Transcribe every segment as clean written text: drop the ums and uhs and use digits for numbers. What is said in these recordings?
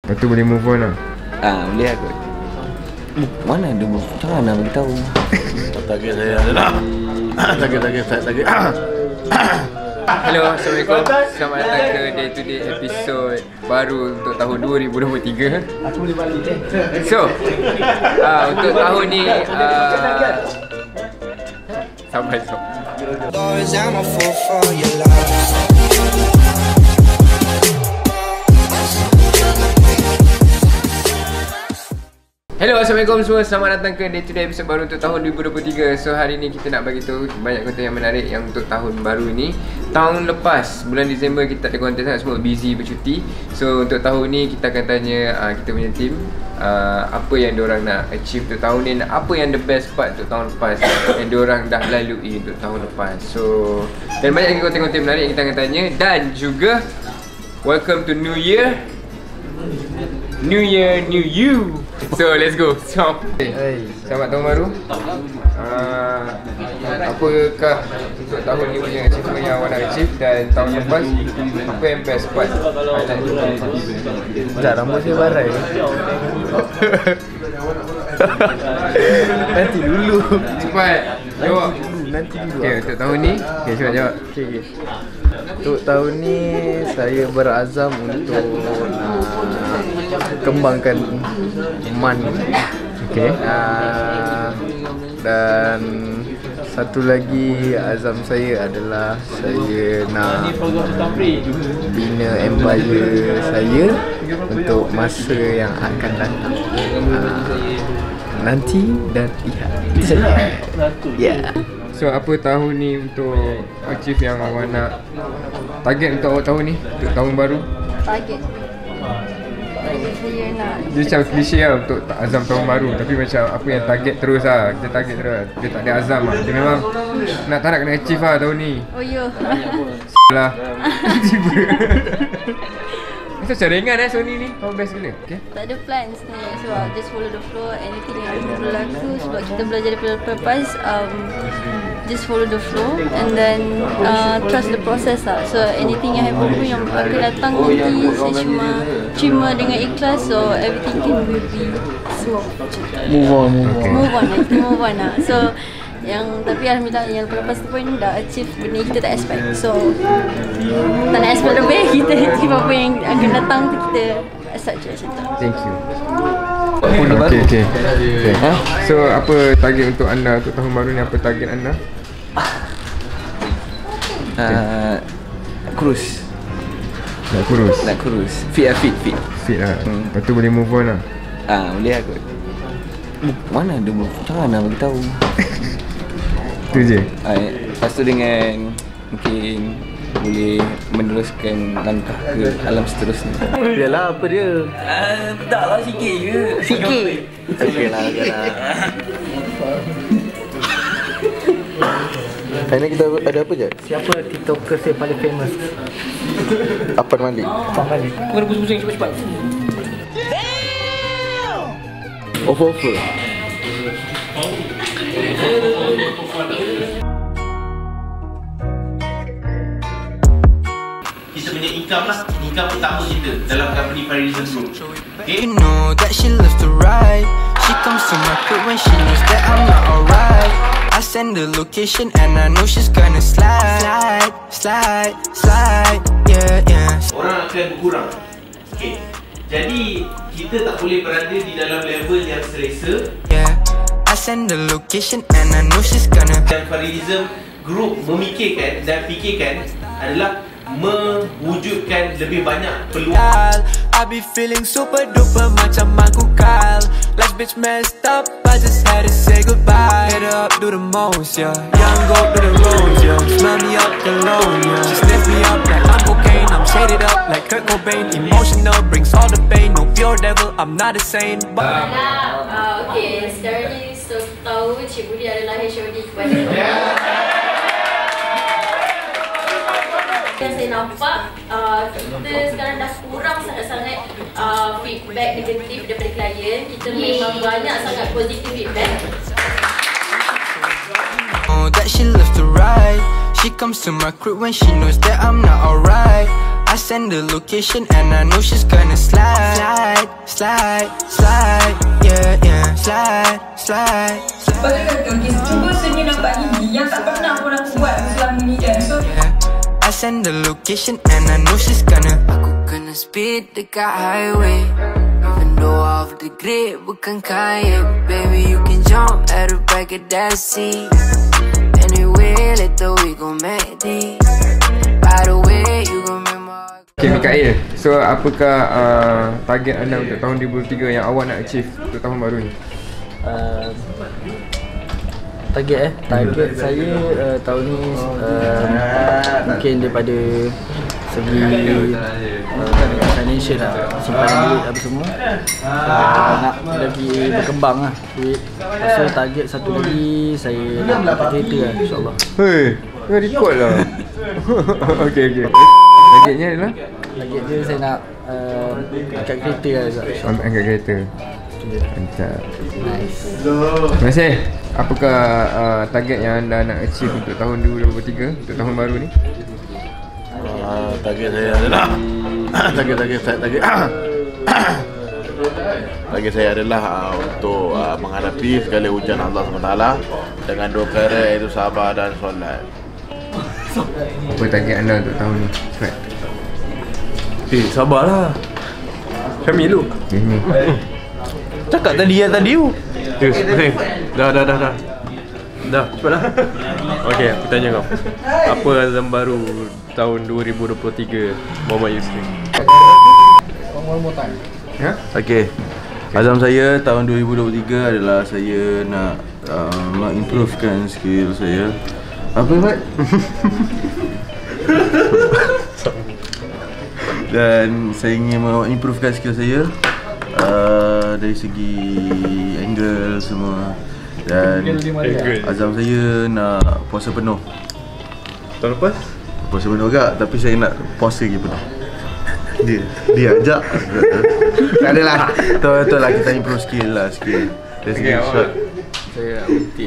Lepas tu boleh move on lah. Boleh aku. Mana ada jangan nak beritahu. Target saya adalah target saya. Hello, Assalamualaikum. Selamat datang ke Day to Day episode baru untuk tahun 2023. Aku boleh balik So, untuk tahun ni sampai esok. Hello, Assalamualaikum semua. Selamat datang ke Day to Day episode baru untuk tahun 2023. So, hari ni kita nak bagi tahu banyak konten yang menarik yang untuk tahun baru ni. Tahun lepas, bulan Disember kita tak ada konten sangat, semua busy bercuti. So, untuk tahun ni kita akan tanya kita punya team apa yang diorang nak achieve untuk tahun ni, apa yang the best part untuk tahun lepas yang diorang dah lalui untuk tahun lepas. So, dan banyak lagi konten-konten menarik yang kita akan tanya. Dan juga welcome to New Year. New Year, New You. So let's go. Selamat tahun baru. Apakah untuk tahun ni punya achievement yang awak nak achieve, dan tahun lepas apa yang best part highlight tu? Sekejap, rambut saya barai. Nanti dulu. Cepat jawab. Nanti dulu. Okay, untuk tahun ni, okay, cepat jawab. Okay. Untuk tahun ni saya berazam untuk kembangkan Man. Okay. Dan satu lagi azam saya adalah saya nak bina empire saya untuk masa yang akan datang. Nanti dan lihat. Yeah. So apa tahun ni untuk achieve yang awak nak, target untuk awak tahun ni, untuk tahun baru? Target saya nak, Dia macam klise lah untuk azam tahun baru, tapi macam apa yang target terus lah. Kita target terus, dia tak ada azam lah. Dia memang nak tak nak kena achieve lah tahun ni. oh yo. Lah. Tiba. Macam ringan Sony ni, kau best gila. Okay. Tak ada plans ni, so I'll just follow the flow. Anything yang berlaku sebab kita belajar daripada purpose, just follow the flow and then trust the process lah. So anything yang happen pun yang akan datang nanti, saya cuma terima dengan ikhlas. So everything can be smooth. Move on. Move on lah, kita move on lah. So tapi alhamdulillah yang lepas tu pun dah achieve benda kita tak expect. So tak nak expect lebih, kita achieve apa yang akan datang tu, kita accept je macam tu. Thank you. Okay. So apa target untuk anda untuk tahun baru ni, apa target anda? Kurus. Nak kurus. Fit lah. Lepas tu boleh move on lah. Boleh aku. Mana ada jangan nak beritahu. Tu je. Lepas tu dengan mungkin boleh meneruskan langkah ke alam seterusnya. Yalah, apa dia? Tak lah, sikit je. Sikit? Okey lah. Hari ni kita ada apa je? Siapa tiktokers yang paling famous? Apa Malik? Apa Malik? Kena pusing cepat-cepat. Offer. Kita punya income utama kita dalam company Parism Group. Okay? You know that she loves to ride. She comes to my crib when she knows that I'm not alright. I send the location and I know she's gonna slide. Yeah. Orang akan berkurang. Okay. Jadi kita tak boleh berada di dalam level yang selesa. Yeah. I send the location and I know she's gonna. Dan Parism Group memikirkan dan fikirkan adalah mewujudkan lebih banyak peluang. I be feeling super duper macam aku Kyle. Last bitch messed up, I just had to say goodbye. Head up, do the most, yeah. Young go do the roads, yeah. Smell me up cologne, yeah. She sniff me up like I'm cocaine. I'm shaded up like Kurt Cobain. Emotional, brings all the pain. No pure devil, I'm not a saint, but Okay, sekarang ni tahu Cik Budi adalah HOD kepada yang saya nampak, kita sekarang dah kurang sangat-sangat feedback negatif daripada klien. Kita memang banyak sangat positif feedback. oh, that she loves to ride. She comes to my crib when she knows that I'm not alright. I send the location and I know she's gonna slide. slide, slide, yeah, yeah, slide, slide. Cuba senyum nampak gigi yang tak pernah orang buat selama ni kan. So I send the location and I know she's gonna. Aku kena speed dekat highway. Even though off the grid bukan kaya, baby you can jump at the back of that seat. Anyway, later we gon' make this. By the way, you gon' make my. Okay Mikael, so apakah target anda untuk tahun 2023 yang awak nak achieve untuk tahun baru ni? Target saya tahun ni mungkin daripada segi financial lah, simpanan duit apa semua, nak lagi berkembang lah duit. Lepas tu target satu lagi saya nak dapat kereta lah, insyaAllah. Hei, kau record lah. Okay. Targetnya adalah? Target dia saya nak angkat kereta lah, insyaAllah. Angkat kereta. Mantap. Nice. Terima kasih. Apakah target yang anda nak achieve untuk tahun 2023, untuk tahun baru ni? Target saya adalah target saya adalah untuk menghadapi segala ujian Allah SWT dengan dua perkara, iaitu sabar dan solat. Apa target anda untuk tahun ni? Cepat. Sabarlah. Kami lu. Cakap tadi tu. Dah, cepatlah. Okey, aku tanya kau. Apa azam baru tahun 2023 Muhammad Yusri? Ya? Okey. Azam saya tahun 2023 adalah saya nak mengimprovekan skill saya. Apa Mat? Dan saya ingin mengimprovekan skill saya dari segi angle semua. Dan azam saya nak puasa penuh. Tahun lepas? Puasa penuh agak, tapi saya nak puasa lagi penuh. Dia ajak. Tak adalah. Betul lah, kita improve skill lah, skill. Dari segi shot. Saya nak berhenti.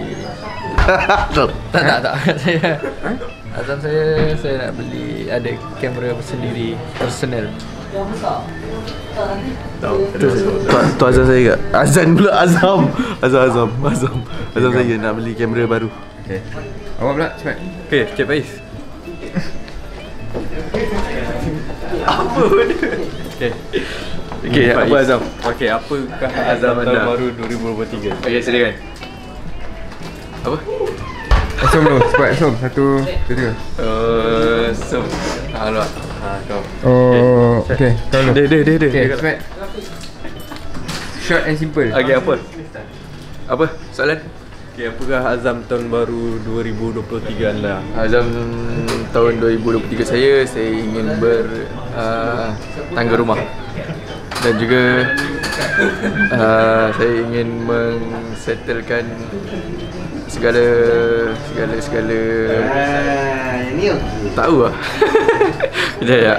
Tak. Azam saya nak beli ada kamera sendiri, personal. Tu azam saya ke? Azam pula, Azam saya nak beli kamera baru. Okay. Awak pula, cepat. Okey, Cik Faiz. Apa benda? Okey, apa azam? Okey, apakah azam anda baru 2023? Okey, silakan. Apa? Som dulu, cepat Som. Satu, tiga. Som. Alamak. Kau. Oh, okey. Kau dulu. Dia. Okey, cepat. Short and simple. Okey, apa? Soalan? Okey, apakah azam tahun baru 2023 anda? Azam tahun 2023 saya ingin bertangga rumah. Dan juga saya ingin mengsettlekan segala tahu lah. Kejap.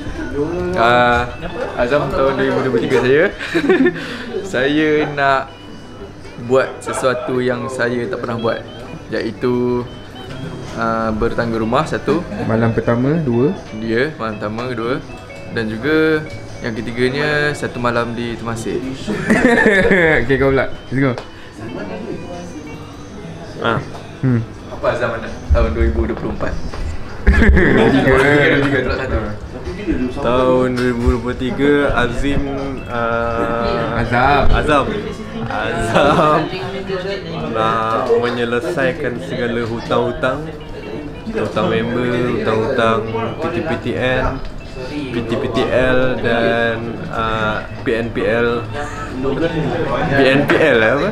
Azam tahun 2023 saya nak buat sesuatu yang saya tak pernah buat, iaitu bertangga rumah satu, Malam pertama, dua. malam pertama, kedua, dan juga yang ketiganya satu malam di Temasek. Okey, kau pula. Let's go. Apa azam anda tahun 2024? Tahun 2023 Azam nak menyelesaikan segala hutang-hutang member, hutang-hutang PTPTL dan PNPL apa?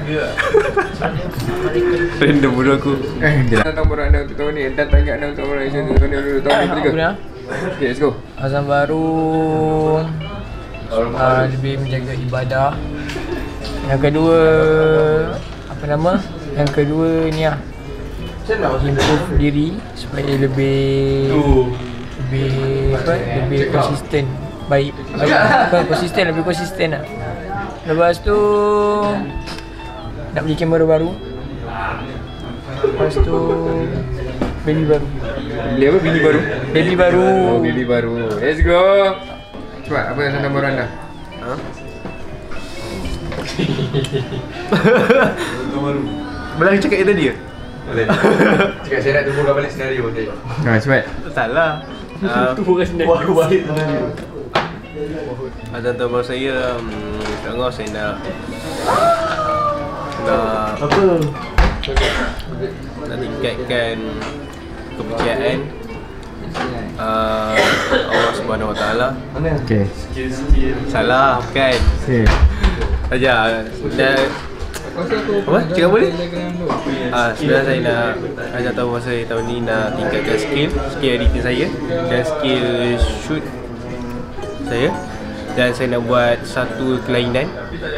Random bodoh aku. Tahun baru anda untuk tahun ni, dan target anda untuk tahun ni, tahun 2023. Okay, let's go. Azam baru lebih menjaga ibadah. Yang kedua Yang kedua ni lah, improve diri supaya lebih konsisten. Lebih konsisten lah. Lepas tu nak beli kamera baru. Lepas tu baby baru. Beli apa? Bini baru? Baby baru. Oh, baby baru. Let's go. Cepat, apa yang baru anda? Boleh cakap yang tadi ke? Boleh. Cakap saya nak tumbuhkan balik senario saya. Cepat. Salah. Tumbuhkan senario. Azam tahun baru saya, InsyaAllah saya nak tingkatkan kepercayaan Allah Subhanahu Wa Taala. Okey. Salah bukan. Ajar dan apa? Cakap boleh? Sebenarnya saya nak Azam tahun baru saya tahun ni nak tingkatkan skill editing saya dan skill shoot saya, dan saya nak buat satu kelainan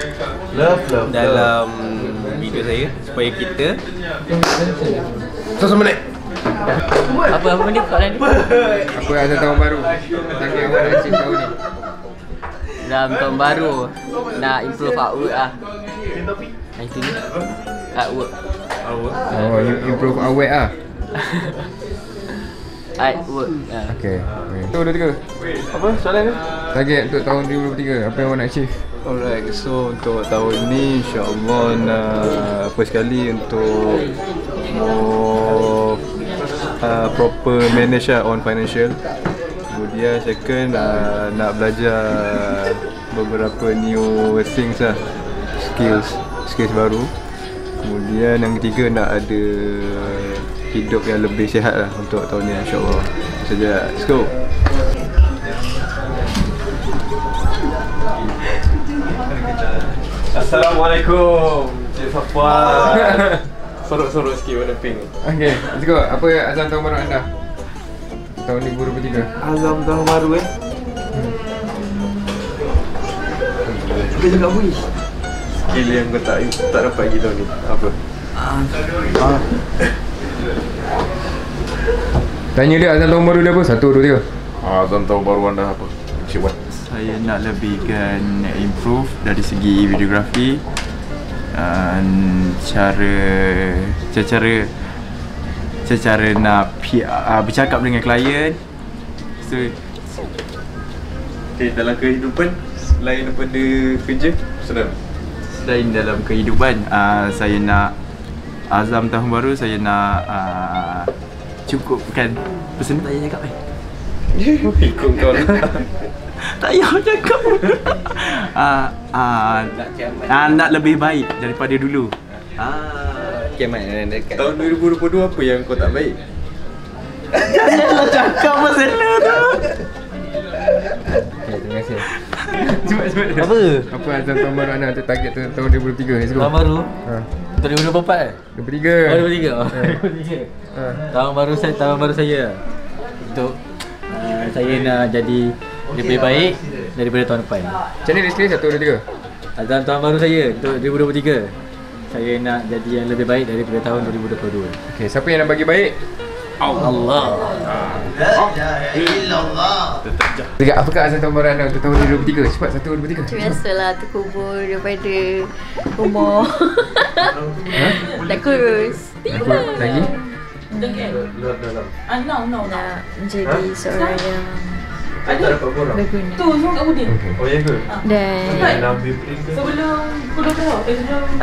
dalam video saya supaya kita sama naik. Apa benda soalan ni? Apa Azam tahun baru? Target awak nak achieve tahun ni? Dalam tahun baru nak improve artwork lah. Itu ni artwork. Oh, improve awet lah. Artwork. Okey. 1, 2, 3. Apa soalan ni? Target untuk tahun 2023, apa yang awak nak achieve? Alright, so untuk tahun ni insyaAllah nak first kali untuk more proper manage on financial. Kemudian second nak belajar beberapa new things lah, skills baru. Kemudian yang ketiga nak ada hidup yang lebih sihat lah untuk tahun ni insyaAllah. Saja, let's go. Assalamualaikum Cik Safwan. Sorok-sorok sikit warna pink. Okay, let's go. Apa azam tahun baru anda? Tahun 2023. Azam tahun baru Kita juga wish. Skill yang kau tak dapat lagi tahun ni apa? Tanya dia azam tahun baru dia apa? 1, 2, 3. Azam tahun baru anda apa? Cuba. Saya nak lebihkan improve dari segi videografi dan cara nak bercakap dengan klien. So Dalam kehidupan selain daripada kerja, selain dalam kehidupan, saya nak azam tahun baru saya nak cukupkan pesan tak payah cakap ikut kau lah. Tak payah cakap. Nak lebih baik daripada dulu. Tahun 2022 apa yang kau tak baik? Janganlah cakap masalah tu. Okay, terima kasih. Cepat. Apa azam tahun baru anda untuk target tahun 2023? Let's go. Tahun baru? Tahun 2024 23. Tahun baru saya untuk saya nak jadi lebih baik daripada tahun depan. Macam ni list 1, 2, 3. Azam tahun baru saya untuk 2023, saya nak jadi yang lebih baik daripada tahun 2022. Okay, siapa yang nak bagi baik? Allah. Apakah azam tahun baru anda untuk tahun 2023? Cepat 1, 2, 3. Macam biasalah, terkubur daripada umur. Nak kurus. Lagi? Nak menjadi seorang yang berguna. Tu semua kat Udin. Oh ya ke? Dan Sebelum pukul 12.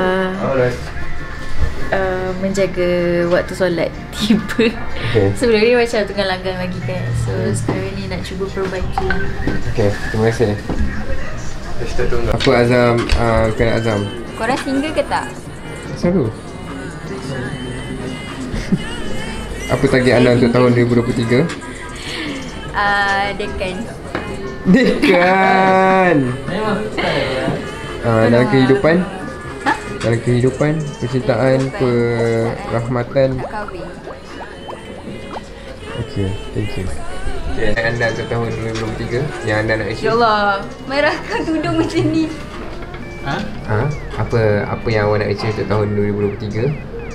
menjaga waktu solat tiba. Sebelum ni macam tengah langgang lagi kan. So sekarang ni nak cuba perbaiki. Okay, terima kasih. Apa azam, kena azam? Korang single ke tak? Selalu. Apa target anda untuk tahun 2023? Dekan. Dalam kehidupan? Dalam kehidupan, percintaan, perahmatan. Kahwin. Okay, thank you. Okay, anda untuk tahun 2023 yang anda nak achieve? Ya Allah, merahkan tudung macam ni. Apa yang awak nak achieve untuk tahun 2023?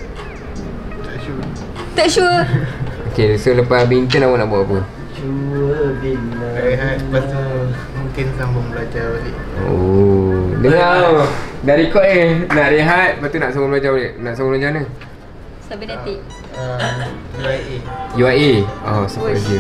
Tak sure. Okay, so lepas habis intern awak nak buat apa? Lepas tu mungkin sambung belajar balik. Oh, dengar dah record nak rehat, lepas tu nak sambung belajar balik. Nak sambung belajar mana? Cybernetic. UIA. Oh, support gym.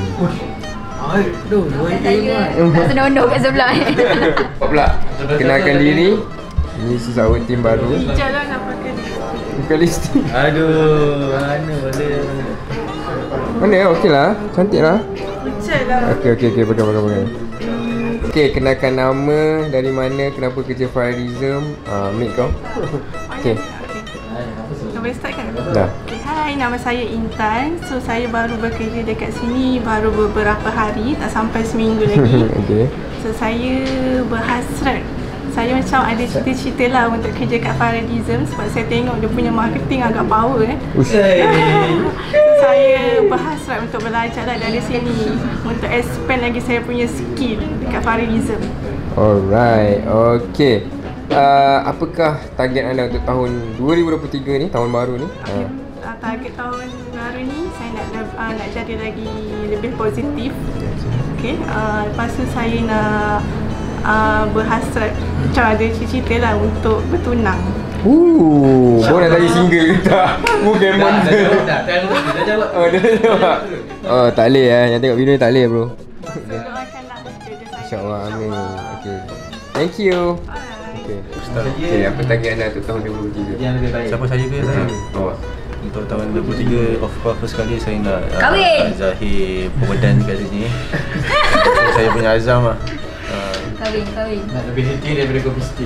Tak senondok kat sebelah Apa pula? Kenalkan diri. Ni sesama tim baru. Jalan nak pakai. Bukan lipstick. Aduh, mana boleh. Mana ya? Okey lah. Cantik lah. Pucat lah. Okey. Pakai. Okey, kenalkan nama, dari mana, kenapa kerja Fairism, mate kau. Okey. Boleh start kan? Dah. Okay, hai, nama saya Intan. So saya baru bekerja dekat sini baru beberapa hari, tak sampai seminggu lagi. Okey. So saya berhasrat. Saya macam ada cita-cita lah untuk kerja kat Fairism sebab saya tengok dia punya marketing agak power So saya berhasrat untuk belajar lah dari sini untuk expand lagi saya punya skill dekat Fairism. Alright, okey. Apakah target anda untuk tahun 2023 ni, tahun baru ni? Target tahun baru ni saya nak jadi lagi lebih positif. Okey, lepas tu saya nak berhasrat macam ada cita-cita lah untuk bertunang. Kau nak tadi single ke tak? Bukan monster. Dah jawab. Oh, tak boleh yang tengok video ni tak boleh bro. Doakanlah kerja saya. InsyaAllah, amin. Okay. Thank you. Okay, apa target anda untuk tahun 2023? Yang lebih baik. Siapa saya ke saya? Oh. Untuk tahun 2023, of course first kali saya nak Kahwin! zahir perbedan kat sini. Saya punya azam lah. Kahwin. Nak lebih detail daripada kopi stick.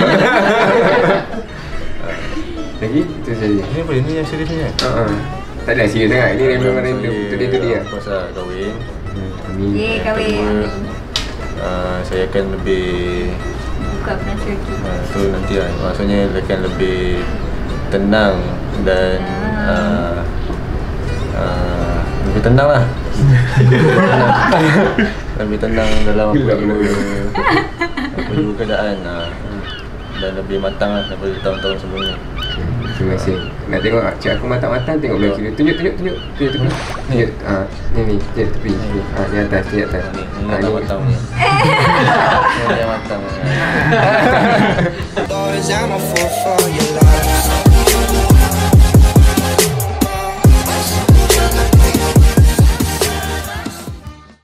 Lagi? Itu saja. Ini apa? Ini yang serius ni kan? Tak ada serius sangat. Ini memang random. Itu dia. Of course lah, kahwin. Amin. Yeay, kahwin. Saya akan lebih Buka penasi lagi. tu nanti lah. Maksudnya akan lebih tenang dan lebih tenang lah. Lebih tenang dalam apa juga keadaan dan lebih matang lah daripada tahun-tahun sebelumnya. Terima kasih. Nak tengok cik aku matang-matang, tengok belah kiri. Tunjuk tepi. Ni cik tepi. Di atas. Ni dah matang ni. Ni dah matang. Always I'm a fool for your love.